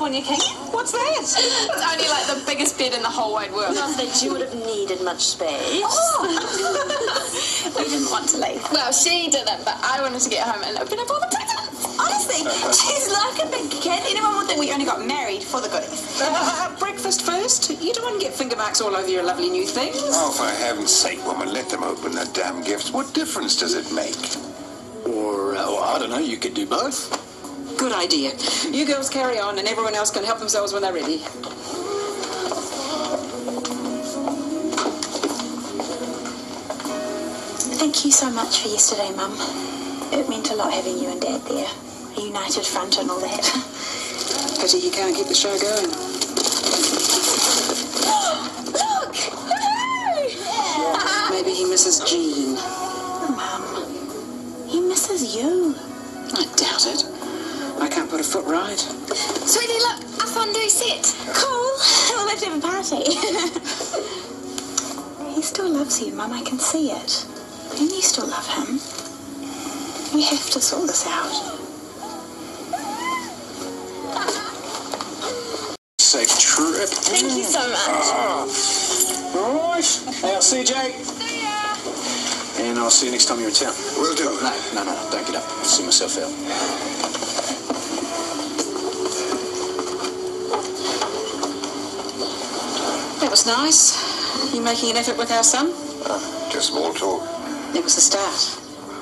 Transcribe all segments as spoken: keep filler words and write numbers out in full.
on you, King. What's that? It's only like the biggest bed in the whole wide world. Not that you would have needed much space. Oh. We didn't want to leave. Well, she didn't, but I wanted to get home and open up all the presents. Honestly, she's like a big kid. Anyone would think we only got married for the goodies. Uh, breakfast first? You don't want to get finger marks all over your lovely new things. Oh, for heaven's sake, woman, let them open their damn gifts. What difference does it make? Or, uh, well, I don't know, you could do both. Good idea. You girls carry on and everyone else can help themselves when they're ready. Thank you so much for yesterday, Mum. It meant a lot having you and Dad there. A united front and all that. Pity you can't keep the show going. Look! Hello! Maybe he misses Jean. Mum, he misses you. I doubt it. I can't put a foot right. Sweetie, look, a fondue set. Cool. We'll have to have a party. He still loves you, Mum. I can see it. And you still love him. We have to sort this out. Safe trip. Thank you so much. Ah. All right. Hey, I'll see you, Jake. See ya. And I'll see you next time you're in town. Will do. No, no, no, no, don't get up. I'll see myself out. That was nice. You making an effort with our son? Uh, just small talk. It was the start.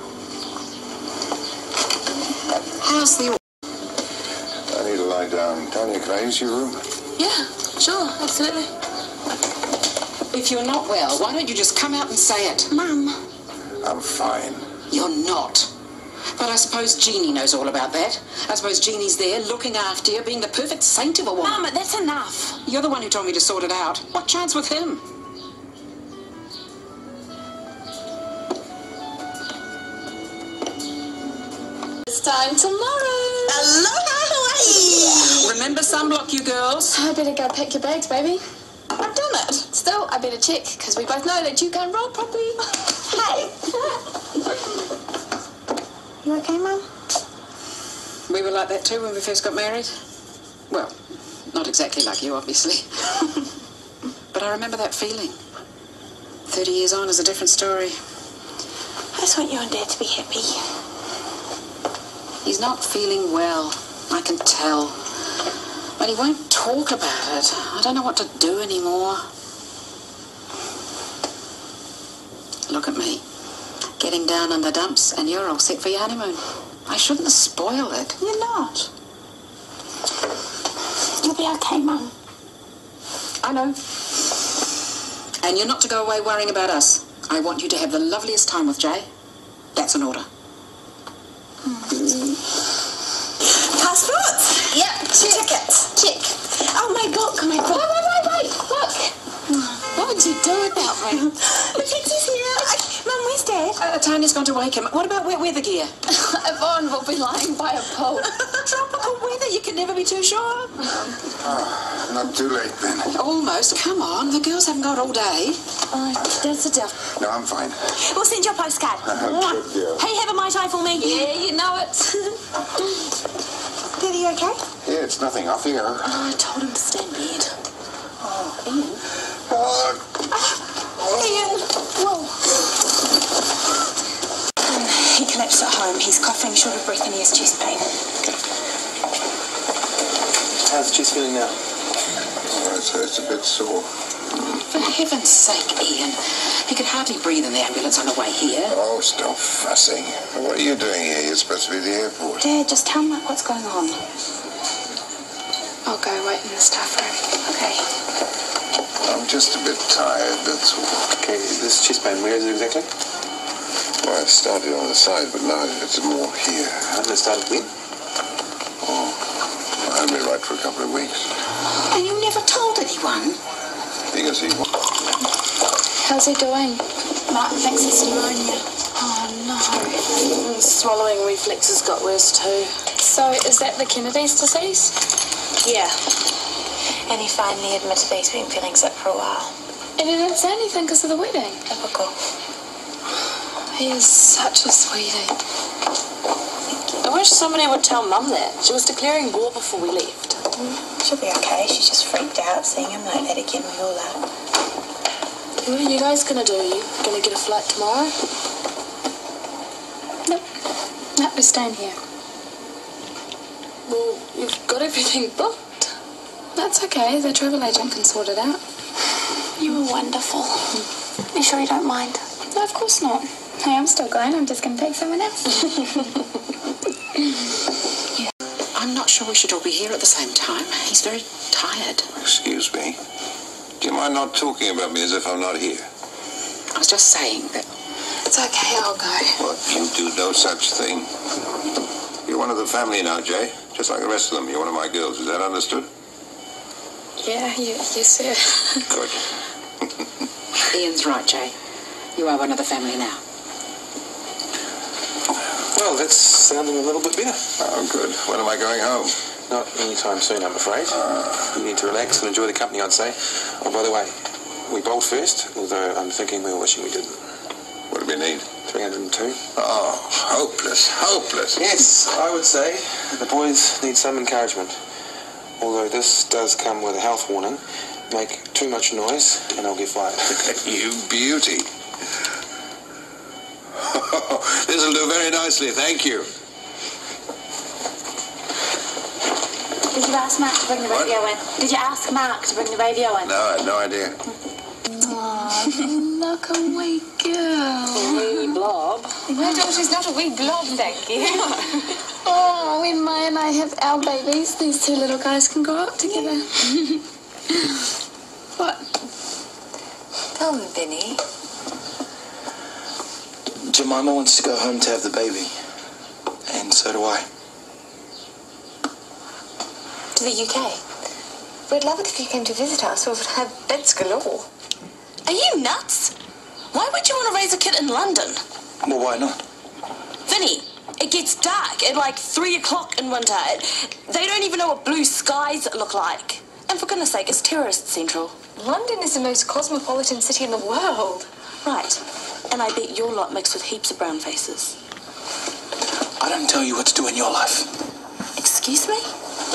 How's the... I need to lie down. Tanya, can I use your room? Yeah, sure, absolutely. If you're not well, why don't you just come out and say it? Mum. I'm fine. You're not. But I suppose Jeannie knows all about that. I suppose Jeannie's there, looking after you, being the perfect saint of a woman. Mum, that's enough. You're the one who told me to sort it out. What chance with him? It's time tomorrow. Aloha, Hawaii! Remember sunblock, you girls. I better go pack your bags, baby. I've done it. Still, I better check, because we both know that you can't roll properly. Hey. You okay, Mum? We were like that too when we first got married. Well, not exactly like you, obviously. But I remember that feeling. Thirty years on is a different story. I just want you and Dad to be happy. He's not feeling well. I can tell. But he won't talk about it. I don't know what to do anymore. Look at me. Getting down in the dumps, and you're all set for your honeymoon. I shouldn't spoil it. You're not. You'll be okay, Mum. I know. And you're not to go away worrying about us. I want you to have the loveliest time with Jay. That's an order. Mm. Passports? Yep, check. Tickets? Check. Oh, my God, my God. Wait, wait, wait, wait. Look. What would you do without me? The pixie's here. I, Mum, where's Dad? Uh, Tanya's gone to wake him. What about wet weather gear? Yvonne will be lying by a pool. Tropical weather, you can never be too sure. Ah, not too late then. Almost. Come on, the girls haven't got all day. Oh, that's a deal. No, I'm fine. We'll send you a postcard. Good girl. Hey, have a Mai Tai for me. Yeah, you know it. Dad, are you okay? Yeah, it's nothing. Off you go. Oh, I told him to stay in bed. Oh, Ian. Oh, Ian. Whoa. He collapsed at home. He's coughing, short of breath, and he has chest pain. How's the chest feeling now? oh it's, it's a bit sore. For heaven's sake, Ian. He could hardly breathe in the ambulance on the way here. Oh, stop fussing. What are you doing here? You're supposed to be at the airport. Dad, just tell me what's going on. I'll go wait in the staff room. Okay. I'm just a bit tired, that's all. Okay, this chest pain, where is it exactly? Well, it started on the side, but now it's more here. And it started when? Oh, I've been right for a couple of weeks. And you never told anyone? Because he... How's he doing? Mark thinks it's pneumonia. Oh, no. Mm, swallowing reflexes got worse too. So, is that the Kennedy's disease? Yeah. And he finally admitted he's been feeling sick for a while. And he didn't say anything because of the wedding. Typical. He is such a sweetie. I wish somebody would tell Mum that. She was declaring war before we left. She'll be okay. She's just freaked out seeing him like that again. We all are. What are you guys gonna do? You gonna get a flight tomorrow? Nope. Nope, we're staying here. Well, you've got everything booked. That's okay. The travel agent can sort it out. You were wonderful. You sure you don't mind? No, of course not. Hey, I'm still going. I'm just going to take someone else. I'm not sure we should all be here at the same time. He's very tired. Excuse me. Do you mind not talking about me as if I'm not here? I was just saying that... It's okay, I'll go. What? You do no such thing. You're one of the family now, Jay. Just like the rest of them. You're one of my girls. Is that understood? Yeah, you, yes, sir. Good. Ian's right, Jay. You are one of the family now. Well, that's sounding a little bit better. Oh, good. When am I going home? Not anytime soon, I'm afraid. You need to relax and enjoy the company, I'd say. Oh, by the way, we bowled first, although I'm thinking we were wishing we didn't. What do we need? three hundred and two. Oh, hopeless, hopeless. Yes, I would say the boys need some encouragement. Although this does come with a health warning. Make too much noise and I'll get fired. You beauty. This'll do very nicely, thank you. Did you ask Mark to bring the radio What? in? Did you ask Mark to bring the radio in? No, I had no idea. Oh, look, a wee girl. Wee blob. My daughter's not a wee blob, thank you. Oh, when Maya and I have our babies, these two little guys can grow up together. What? Tell me, Vinny. Jemima wants to go home to have the baby. And so do I. To the U K. We'd love it if you came to visit us. We would have beds galore. Are you nuts? Why would you want to raise a kid in London? Well, why not? Vinny, it gets dark at like three o'clock in winter. They don't even know what blue skies look like. And for goodness sake, it's terrorist central. London is the most cosmopolitan city in the world. Right. And I bet your lot mixed with heaps of brown faces. I don't tell you what to do in your life. Excuse me?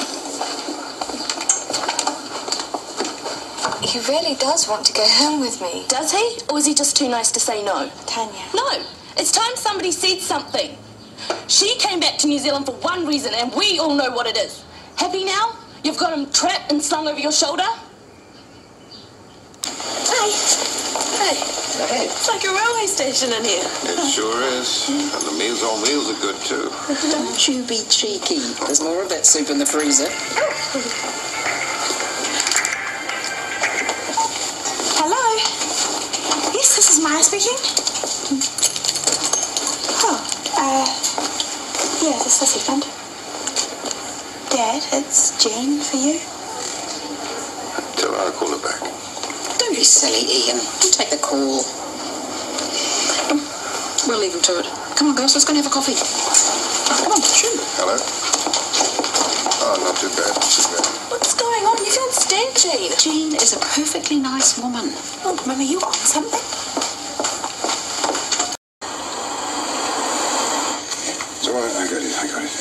He really does want to go home with me. Does he? Or is he just too nice to say no? Tanya. No. It's time somebody said something. She came back to New Zealand for one reason, and we all know what it is. Happy now? You've got him trapped and slung over your shoulder? Hey. Hey. Hey. It's like a railway station in here. It sure is. And the Meals on Wheels are good, too. Don't you be cheeky. There's more of that soup in the freezer. Hello? Yes, this is Maya speaking. Oh, uh, yeah, just a second. Dad, it's Jean for you. Tell her I'll call her back. Don't be silly, Ian. You take the call. We'll leave him to it. Come on, girls, let's go and have a coffee. Come on, shoo. Hello? Oh, not too bad, not too bad. What's going on? You can't stand Jean. Jean is a perfectly nice woman. Oh, Mum, are you on something? So I, I got it, I got it.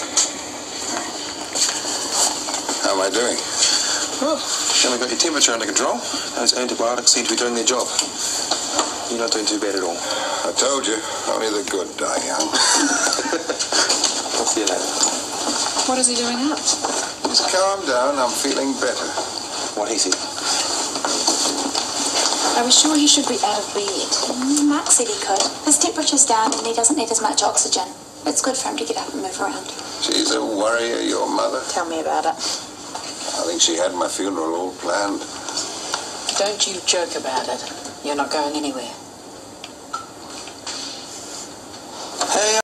How am I doing? Well, then we got your temperature under control. Those antibiotics seem to be doing their job. You're not doing too bad at all. I told you, only the good die young. I'll see you later. What is he doing up? Just calm down, I'm feeling better. What he said. Are we sure he should be out of bed? Mark said he could. His temperature's down and he doesn't need as much oxygen. It's good for him to get up and move around. She's a worrier, your mother. Tell me about it. I think she had my funeral all planned. Don't you joke about it. You're not going anywhere. Hey,